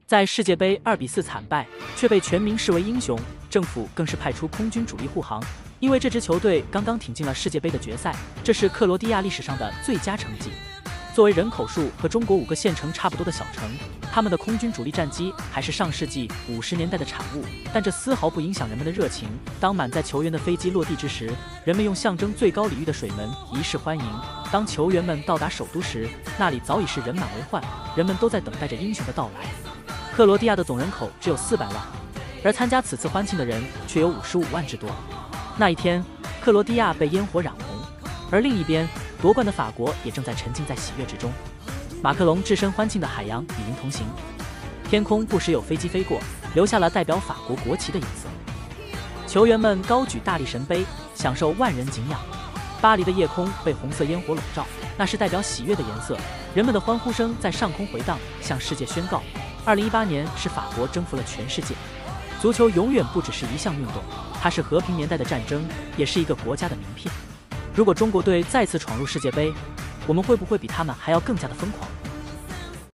在世界杯2比4惨败，却被全民视为英雄，政府更是派出空军主力护航。因为这支球队刚刚挺进了世界杯的决赛，这是克罗地亚历史上的最佳成绩。作为人口数和中国5个县城差不多的小城，他们的空军主力战机还是上世纪50年代的产物，但这丝毫不影响人们的热情。当满载球员的飞机落地之时，人们用象征最高礼遇的水门仪式欢迎；当球员们到达首都时，那里早已是人满为患，人们都在等待着英雄的到来。克罗地亚的总人口只有400万，而参加此次欢庆的人却有55万之多。那一天，克罗地亚被烟火染红，而另一边，夺冠的法国也正在沉浸在喜悦之中。马克龙置身欢庆的海洋，与您同行。天空不时有飞机飞过，留下了代表法国国旗的颜色。球员们高举大力神杯，享受万人敬仰。巴黎的夜空被红色烟火笼罩，那是代表喜悦的颜色。人们的欢呼声在上空回荡，向世界宣告：2018年是法国征服了全世界。足球永远不只是一项运动，它是和平年代的战争，也是一个国家的名片。如果中国队再次闯入世界杯，我们会不会比他们还要更加的疯狂？